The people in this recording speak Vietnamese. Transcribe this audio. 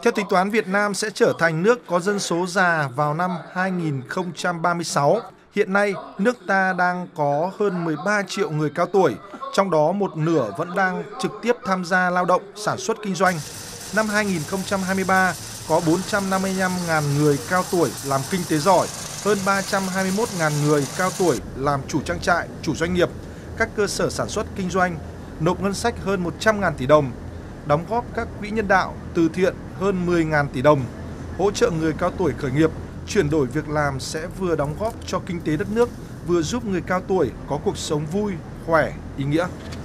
Theo tính toán, Việt Nam sẽ trở thành nước có dân số già vào năm 2036. Hiện nay, nước ta đang có hơn 13 triệu người cao tuổi, trong đó một nửa vẫn đang trực tiếp tham gia lao động, sản xuất kinh doanh. Năm 2023, có 455.000 người cao tuổi làm kinh tế giỏi, hơn 321.000 người cao tuổi làm chủ trang trại, chủ doanh nghiệp, các cơ sở sản xuất kinh doanh, nộp ngân sách hơn 100.000 tỷ đồng, đóng góp các quỹ nhân đạo, từ thiện hơn 10.000 tỷ đồng, hỗ trợ người cao tuổi khởi nghiệp, chuyển đổi việc làm sẽ vừa đóng góp cho kinh tế đất nước, vừa giúp người cao tuổi có cuộc sống vui, khỏe, ý nghĩa.